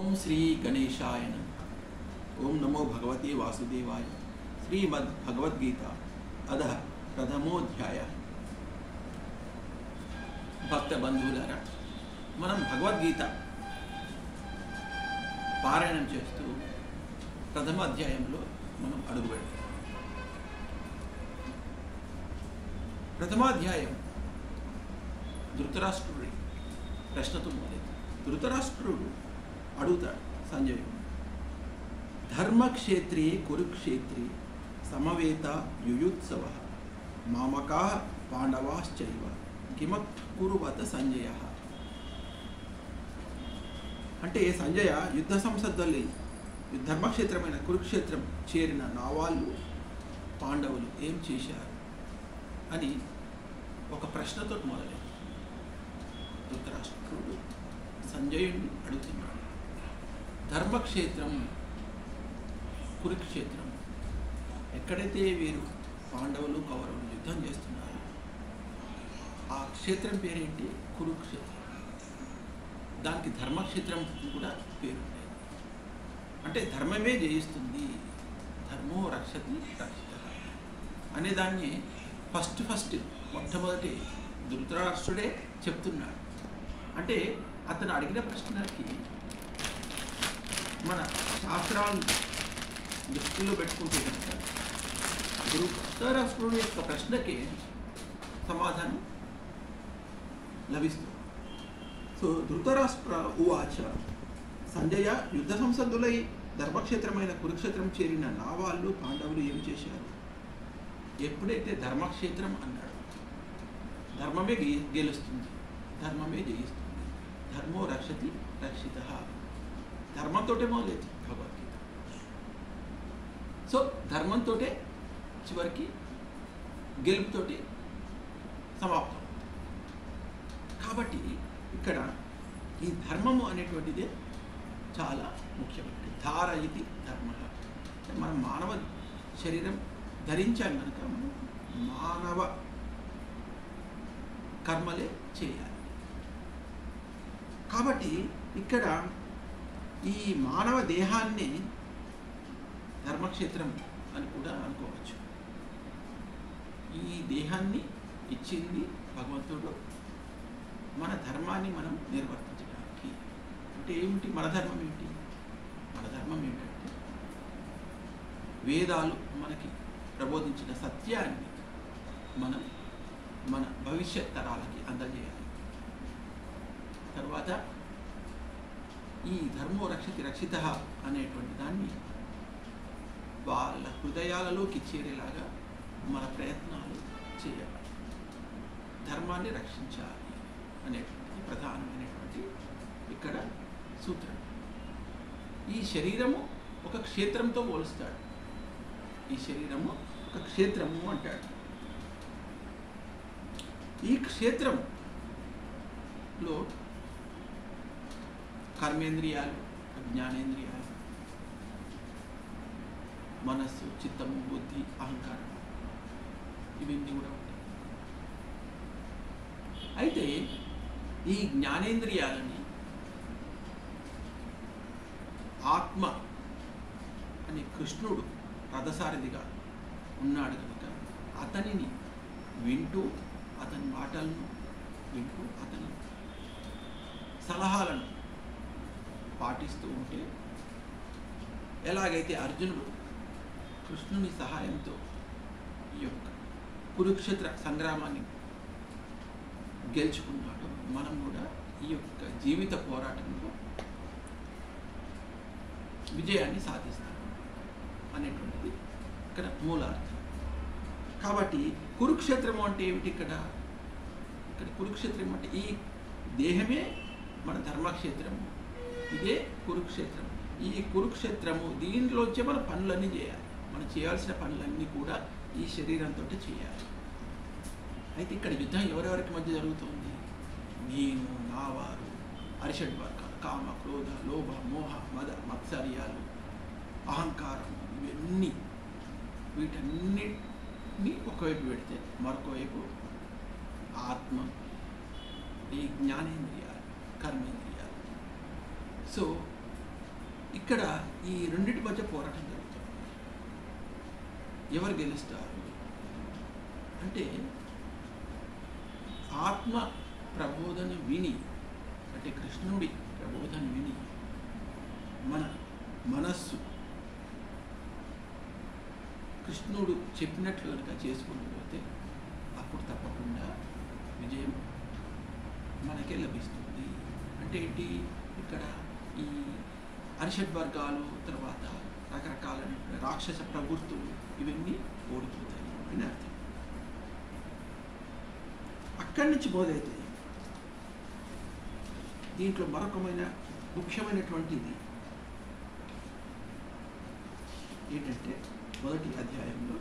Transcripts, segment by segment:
ओम श्री गणेशाय नमः। ओम नमो भगवते वासुदेवाय। श्रीमद् भगवद्गीता अधः प्रथमोध्याय। भक्त बंधुलारा మనం భగవద్గీత పారాయణం చేస్తూ ప్రథమ అధ్యాయంలో మనం అడుగుపెడతాం. ప్రథమాధ్యాయం ధృతరాష్ట్రుడి ప్రశ్నతో మొదలైంది. ధృతరాష్ట్రుడు అడుగుతాడు సంజయుడు, ధర్మక్షేత్రే కురుక్షేత్రే సమవేత యుయుత్సవ మామకా పాండవాశ్చైవ కిమకురువత సంజయ. అంటే సంజయ, యుద్ధ సంసద్దుల్ని ధర్మక్షేత్రమైన కురుక్షేత్రం చేరిన నా వాళ్ళు పాండవులు ఏం చేశారు అని ఒక ప్రశ్నతో మొదలైంది. ధృతరాష్ట్రుడు సంజయుడిని అడుగుతున్నాడు, ధర్మక్షేత్రం కురుక్షేత్రం ఎక్కడైతే వీరు పాండవులు కౌరవులు యుద్ధం చేస్తున్నారు ఆ క్షేత్రం పేరేంటి? కురుక్షేత్రం. దానికి ధర్మక్షేత్రం కూడా పేరు ఉండేది. అంటే ధర్మమే జయిస్తుంది, ధర్మో రక్షతి రక్షిత అనే దాన్ని ఫస్ట్ మొట్టమొదటి ధృతరాష్ట్రుడే చెప్తున్నాడు. అంటే అతను అడిగిన ప్రశ్నకి మన శాస్త్రాలను దృష్టిలో పెట్టుకుంటే కనుక ధృతరాష్ట్రుడి యొక్క ప్రశ్నకి సమాధానం లభిస్తుంది. సో ధృతరాష్ట్ర ఉవాచ సంజయ, యుద్ధ సంసద్దులై ధర్మక్షేత్రమైన కురుక్షేత్రం చేరిన నా వాళ్ళు పాండవులు ఏం చేశారు? ఎప్పుడైతే ధర్మక్షేత్రం అన్నాడు, ధర్మమే గెలుస్తుంది, ధర్మమే జయిస్తుంది, ధర్మో రక్షతి రక్షిత, ధర్మంతో మొదలైంది భగవద్గీత. సో ధర్మంతో చివరికి గెలుపుతోటి సమాప్తం. కాబట్టి ఇక్కడ ఈ ధర్మము అనేటువంటిదే చాలా ముఖ్యమైనది. ధార ఇది ధర్మ. మనం మానవ శరీరం ధరించాలి కనుక మనం మానవ కర్మలే చేయాలి. కాబట్టి ఇక్కడ ఈ మానవ దేహాన్ని ధర్మక్షేత్రం అని కూడా అనుకోవచ్చు. ఈ దేహాన్ని ఇచ్చింది భగవంతుడు మన ధర్మాన్ని మనం నిర్వర్తించడానికి. అంటే ఏమిటి మన ధర్మం? ఏమిటి మన ధర్మం? ఏంటంటే వేదాలు మనకి ప్రబోధించిన సత్యాన్ని మనం మన భవిష్యత్ తరాలకి అందజేయాలి. తర్వాత ఈ ధర్మో రక్షతి రక్షిత అనేటువంటి దాన్ని వాళ్ళ హృదయాలలోకి చేరేలాగా మన ప్రయత్నాలు చేయాలి. ధర్మాన్ని రక్షించాలి అనేటువంటి ప్రధానమైనటువంటి ఇక్కడ సూత్రం. ఈ శరీరము ఒక క్షేత్రంతో పోలుస్తాడు. ఈ శరీరము ఒక క్షేత్రము అంటాడు. ఈ క్షేత్రంలో కర్మేంద్రియాలు, జ్ఞానేంద్రియాలు, మనస్సు, చిత్తము, బుద్ధి, అహంకారం ఇవన్నీ కూడా ఉంటాయి. అయితే ఈ జ్ఞానేంద్రియాలని ఆత్మ అనే కృష్ణుడు రథసారథిగా ఉన్నాడు కనుక అతనిని వింటూ, అతని మాటలను వింటూ, అతని సలహాలను పాటిస్తూ ఉంటే, ఎలాగైతే అర్జునుడు కృష్ణుని సహాయంతో ఈ యొక్క కురుక్షేత్ర సంగ్రామాన్ని గెలుచుకున్నాడు, మనం కూడా ఈ యొక్క జీవిత పోరాటంలో విజయాన్ని సాధిస్తాం అనేటువంటిది ఇక్కడ మూలార్థం. కాబట్టి కురుక్షేత్రము అంటే ఏమిటి? ఇక్కడ కురుక్షేత్రం అంటే ఈ దేహమే మన ధర్మక్షేత్రము, ఇదే కురుక్షేత్రం. ఈ కురుక్షేత్రము దీనిలోంచే మన పనులన్నీ చేయాలి. మనం చేయాల్సిన పనులన్నీ కూడా ఈ శరీరంతో చేయాలి. అయితే ఇక్కడ యుద్ధం ఎవరెవరికి మధ్య జరుగుతుంది? నేను, నా వారు, అరిషడ్ వర్గాలు, కామ, క్రోధ, లోభ, మోహ, మద, మత్సర్యాలు, అహంకారం, ఇవన్నీ వీటన్నిటిని ఒకవైపు పెడితే మరొకవైపు ఆత్మ, ఈ జ్ఞానేంద్రియాలు, కర్మేంద్రియాలు. సో ఇక్కడ ఈ రెండింటి మధ్య పోరాటం జరుగుతుంది. ఎవరు గెలుస్తారు అంటే ఆత్మ ప్రబోధన విని, అంటే కృష్ణుడి ప్రబోధన విని మన మనస్సు కృష్ణుడు చెప్పినట్లు కనుక చేసుకుంటూ పోతే అప్పుడు తప్పకుండా విజయం మనకే లభిస్తుంది. అంటే ఏంటి, ఇక్కడ ఈ అరిషడ్ వర్గాలు, తర్వాత రకరకాల రాక్షస ప్రవృత్తులు ఇవన్నీ ఓడిపోతాయి అని అర్థం. అక్కడి నుంచి మొదలైతే దీంట్లో మరొకమైన ముఖ్యమైనటువంటిది ఏంటంటే మొదటి అధ్యాయంలో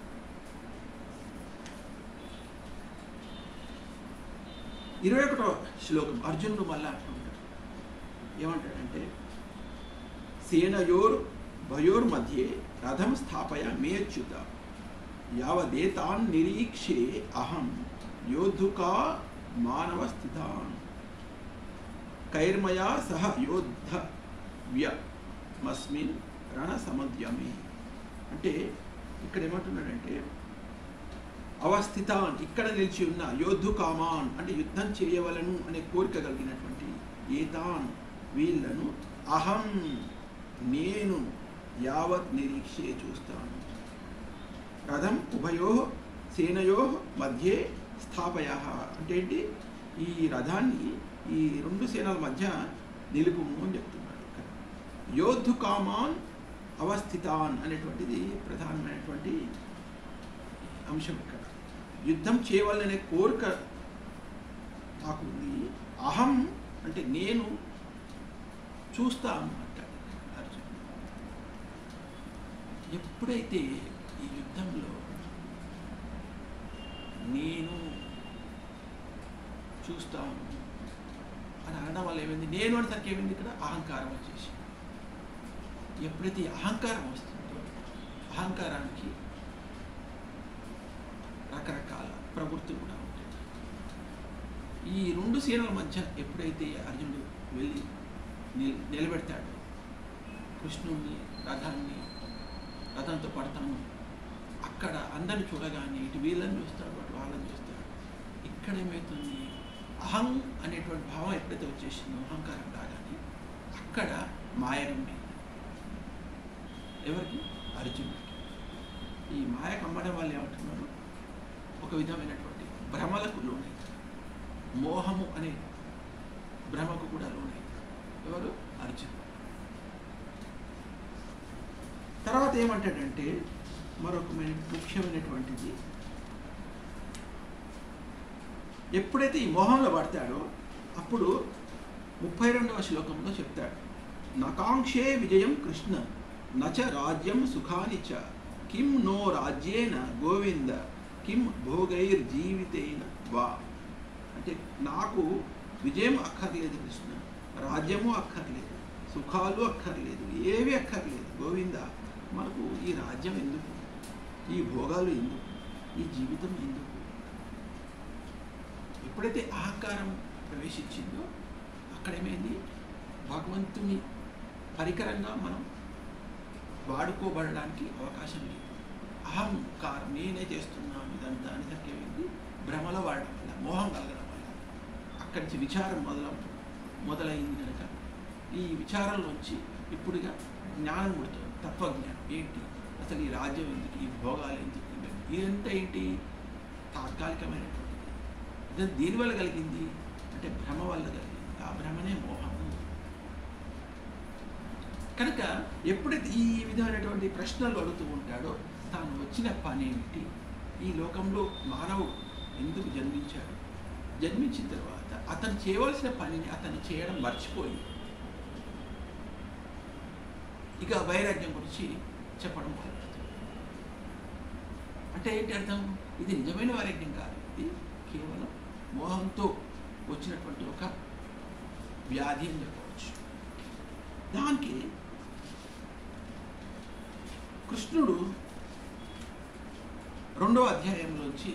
21వ శ్లోకం అర్జునుడు మళ్ళా అంటుంటాడు. ఏమంటాడంటే సేనయోర్ భయోర్ మధ్యే రథం స్థాపయ మేచ్యుత యావదేతాన్ నిరీక్షే అహం యోద్ధుకా మానవ స్థితాన్ కైర్మయా సహ యోద్ధవ్యమస్మిన్ రణ సమద్యమే. అంటే ఇక్కడ ఏమంటున్నాడంటే అవస్థితాన్, ఇక్కడ నిలిచి ఉన్న యోద్ధు కామాన్ అంటే యుద్ధం చేయవలను అనే కోరిక కలిగినటువంటి ఏతాన్ వీళ్ళను అహం నేను యావత్ నిరీక్షే చూస్తాను. రథం ఉభయో సేనయో మధ్యే స్థాపయ అంటే ఏంటి, ఈ రథాన్ని ఈ రెండు సేనల మధ్య నిలుపుము అని చెప్తున్నాడు. ఇక్కడ యోద్ధు కామాన్ అవస్థితాన్ అనేటువంటిది ప్రధానమైనటువంటి అంశం. ఇక్కడ యుద్ధం చేయవాలనే కోరిక నాకు ఉంది. అహం అంటే నేను చూస్తాను అంటాడు అర్జున్. ఎప్పుడైతే ఈ యుద్ధంలో నేను చూస్తాను అని అనడం వల్ల ఏమైంది, నేను అనేసరికి ఏమైంది, ఇక్కడ అహంకారం వచ్చేసి. ఎప్పుడైతే అహంకారం వస్తుందో అహంకారానికి రకరకాల ప్రవృత్తులు కూడా ఉంటాయి. ఈ రెండు సేనల మధ్య ఎప్పుడైతే అర్జునుడు వెళ్ళి నిలబెడతాడో కృష్ణుడిని రథంతో పడతాను, అక్కడ అందరిని చూడగానే ఇటు వీళ్ళని చూస్తాడు, అటు వాళ్ళని చూస్తాడు. ఇక్కడ ఏమవుతుంది, అహం అనేటువంటి భావం ఎప్పుడైతే వచ్చేసిందో అహంకారం రాగానే అక్కడ మాయరం మీద ఎవరికి, అర్జునుడికి. ఈ మాయ కమ్మడం వాళ్ళు ఏమంటున్నారు, ఒక విధమైనటువంటి భ్రమలకు లోనైతారు, మోహము అనే భ్రమకు కూడా లోనైతారు. ఎవరు, అర్జునుడు. తర్వాత ఏమంటాడంటే మరొక ముఖ్యమైనటువంటిది, ఎప్పుడైతే ఈ మోహంలో పడతాడో అప్పుడు 32వ శ్లోకంలో చెప్తాడు, నకాంక్షే విజయం కృష్ణ నచ రాజ్యం సుఖాని చ కిం నో రాజ్యేన గోవింద కిం భోగైర్ జీవితేన వా. అంటే నాకు విజయం అక్కర్లేదు కృష్ణ, రాజ్యము అక్కర్లేదు, సుఖాలు అక్కర్లేదు, ఏవి అక్కర్లేదు గోవింద. మనకు ఈ రాజ్యం ఎందుకు, ఈ భోగాలు ఎందుకు, ఈ జీవితం ఎందుకు. ఎప్పుడైతే అహంకారం ప్రవేశించిందో అక్కడేమైంది, భగవంతుని పరికరంగా మనం వాడుకోబడడానికి అవకాశం లేదు. అహంకారం నేనే చేస్తున్నాను ఇదంతా అనేసరికి ఏమైంది, భ్రమలో వాడడం వల్ల, మోహం కలగడం వల్ల అక్కడి నుంచి విచారం మొదలైంది కనుక ఈ విచారంలోంచి ఇప్పుడుగా జ్ఞానం పుడుతుంది, తత్వజ్ఞానం. ఏంటి అసలు ఈ రాజ్యం ఎందుకు, ఈ భోగాలు ఎందుకు, ఇదంతా ఏంటి, తాత్కాలికమైనటువంటిది. ఇది దీనివల్ల కలిగింది అంటే భ్రమ వల్ల కలిగింది. ఆ భ్రమనే మోహము. కనుక ఎప్పుడైతే ఈ విధమైనటువంటి ప్రశ్నలు అడుగుతూ ఉంటాడో తాను వచ్చిన పని ఏమిటి, ఈ లోకంలో మానవుడు ఎందుకు జన్మించాడు, జన్మించిన తర్వాత అతను చేయవలసిన పనిని అతను చేయడం మర్చిపోయి ఇక వైరాగ్యం గురించి చెప్పడం మొదలుపెడుతుంది. అంటే ఏంటి అర్థం, ఇది నిజమైన వైరాగ్యం కాదు, ఇది కేవలం మోహంతో వచ్చినటువంటి ఒక వ్యాధి అని చెప్పవచ్చు. దానికి కృష్ణుడు 2వ అధ్యాయంలోంచి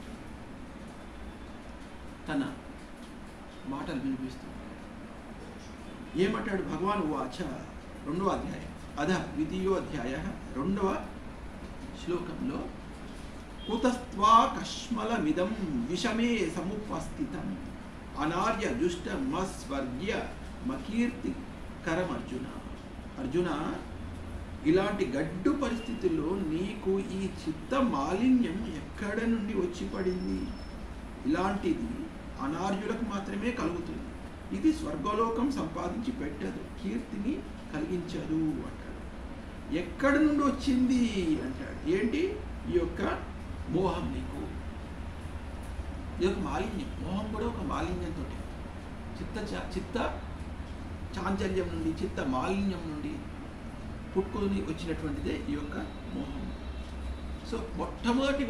తన మాటలు వినిపిస్తున్నాడు. ఏమంటాడు, భగవాన్ వాచ రెండవ అధ్యాయం అధ ద్వితీయోధ్యాయ రెండవ శ్లోకంలో కుతస్త్వా కష్మలమిదం విషమే సముపస్థితం అనార్య దుష్ట మస్వర్గ్య మకీర్తికరం అర్జున. అర్జున, ఇలాంటి గడ్డు పరిస్థితుల్లో నీకు ఈ చిత్త మాలిన్యం ఎక్కడ నుండి వచ్చి పడింది? ఇలాంటిది అనార్యులకు మాత్రమే కలుగుతుంది. ఇది స్వర్గలోకం సంపాదించి పెట్టదు, కీర్తిని కలిగించదు అంటాడు. ఎక్కడి నుండి వచ్చింది అంటాడు. ఏంటి? ఈ యొక్క మోహం. నీకు ఇది ఒక మాలిన్యం. మోహం కూడా ఒక మాలిన్యంతో, చిత్త చాంచల్యం నుండి, చిత్త మాలిన్యం నుండి పుట్టుకొని వచ్చినటువంటిదే ఈ యొక్క మోహం. సో మొట్టమొదటి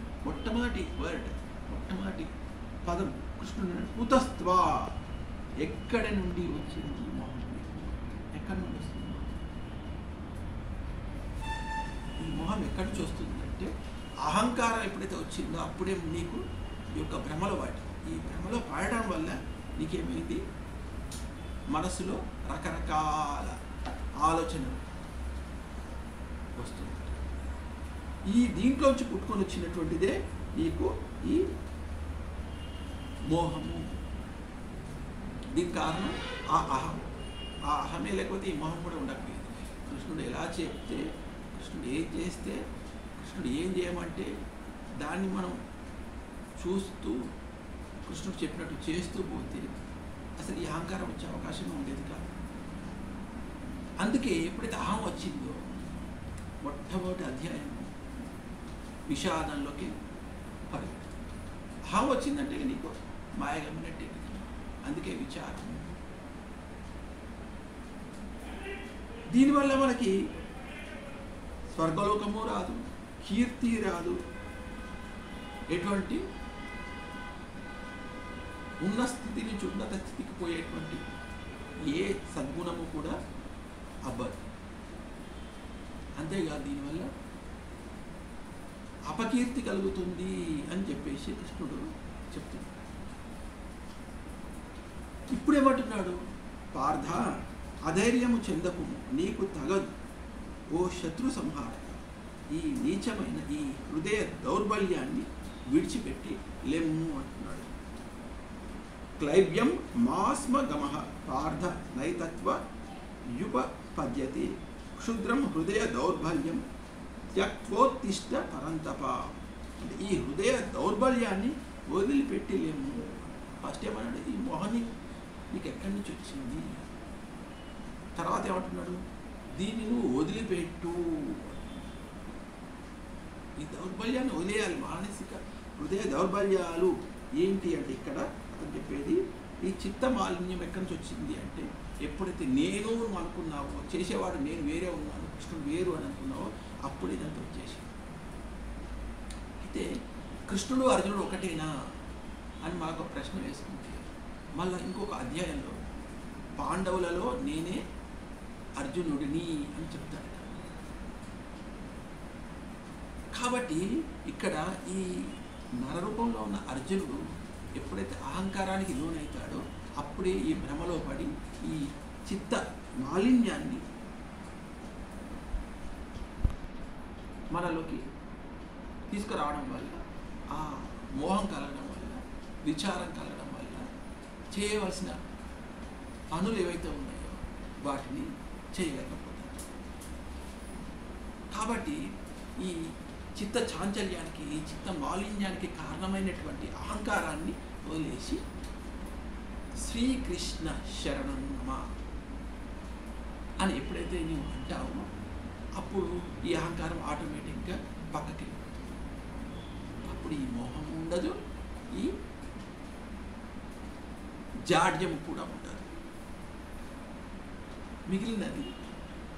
పదం కృష్ణుడు కుతస్త్వా, ఎక్కడి నుండి వచ్చింది మోహం? ఎక్కడి నుండి వస్తుంది ఈ మోహం? ఎక్కడి నుంచి వస్తుంది అంటే అహంకారం ఎప్పుడైతే వచ్చిందో అప్పుడే నీకు ఈ యొక్క భ్రమలో పడి, ఈ భ్రమలో పడడం వల్ల నీకేమైంది? మనసులో రకరకాల ఆలోచనలు వస్తుంది. ఈ దీంట్లోంచి పుట్టుకొని వచ్చినటువంటిదే నీకు ఈ మోహము. దీనికి కారణం ఆ అహం. ఆ అహమే లేకపోతే ఈ మోహం కూడా ఉండకపోయేది. కృష్ణుడు ఎలా చెప్తే, కృష్ణుడు ఏం చేస్తే, కృష్ణుడు ఏం చేయమంటే దాన్ని మనం చూస్తూ కృష్ణుడు చెప్పినట్టు చేస్తూ పోతే అసలు ఈ అహంకారం వచ్చే అవకాశం ఉండేది కాదు. అందుకే ఎప్పుడైతే అహం వచ్చిందో మొట్టమొదటి అధ్యాయం విషాదంలోకి పరిగెత్తుంది. అహం వచ్చిందంటే నీకు మాయగమ్మినట్టే. అందుకే విచారం. దీనివల్ల మనకి స్వర్గలోకము రాదు, కీర్తి రాదు, ఎటువంటి ఉన్న స్థితి నుంచి ఉన్నత స్థితికి పోయేటువంటి ఏ సద్గుణము కూడా అవ్వదు. అంతేకాదు దీనివల్ల అపకీర్తి కలుగుతుంది అని చెప్పేసి కృష్ణుడు చెప్తున్నాడు. ఇప్పుడేమంటున్నాడు? పార్థ, అధైర్యము చెందకుము, నీకు తగదు ఓ శత్రు సంహారక. ఈ నీచమైన ఈ హృదయ దౌర్బల్యాన్ని విడిచిపెట్టి లెమ్ము అంటున్నాడు. క్లైవ్యం మాస్మ గమః పార్థ నైతత్వ యుపపద్యతే క్షుద్రం హృదయ దౌర్బల్యం త్యక్వోత్తిష్ట పరంతప. అంటే ఈ హృదయ దౌర్బల్యాన్ని వదిలిపెట్టి లేము. ఫస్ట్ ఏమన్నాడు? ఈ మోహాన్ని నీకు ఎక్కడి నుంచి వచ్చింది? తర్వాత ఏమంటున్నాడు? దీన్ని నువ్వు వదిలిపెట్టు. ఈ దౌర్బల్యాన్ని వదిలేయాలి. మానసిక హృదయ దౌర్బల్యాలు ఏంటి అంటే ఇక్కడ అతను చెప్పేది ఈ చిత్త మాలిన్యం ఎక్కడి నుంచి వచ్చింది అంటే ఎప్పుడైతే నేను అనుకున్నావో, చేసేవాడు నేను వేరే ఉన్నాను, కృష్ణుడు వేరు అని అనుకున్నావో అప్పుడు ఇదంతా వచ్చేసి. అయితే కృష్ణుడు అర్జునుడు ఒకటేనా అని మాకు ప్రశ్న వేసుకుంటే మళ్ళీ ఇంకొక అధ్యాయంలో పాండవులలో నేనే అర్జునుడిని అని చెప్తాడు. కాబట్టి ఇక్కడ ఈ నరరూపంలో ఉన్న అర్జునుడు ఎప్పుడైతే అహంకారానికి లోనవుతాడో అప్పుడే ఈ భ్రమలో పడి ఈ చిత్త మాలిన్యాన్ని మనలోకి తీసుకురావడం వల్ల, ఆ మోహం కలగడం వల్ల, విచారం కలగడం వల్ల చేయవలసిన పనులు ఏవైతే ఉన్నాయో వాటిని చేయలేకపోతారు. కాబట్టి ఈ చిత్త చాంచల్యానికి, ఈ చిత్త మాలిన్యానికి కారణమైనటువంటి అహంకారాన్ని వదిలేసి శ్రీకృష్ణ శరణం నమ అని ఎప్పుడైతే నీవు అంటావో అప్పుడు ఈ అహంకారం ఆటోమేటిక్గా పక్కకి వెళ్ళిపోతుంది. అప్పుడు ఈ మోహం ఉండదు, ఈ జాడ్యం కూడా ఉండదు. మిగిలినది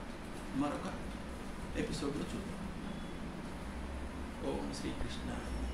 మరొక ఎపిసోడ్లో చూద్దాం. ఓం శ్రీకృష్ణ.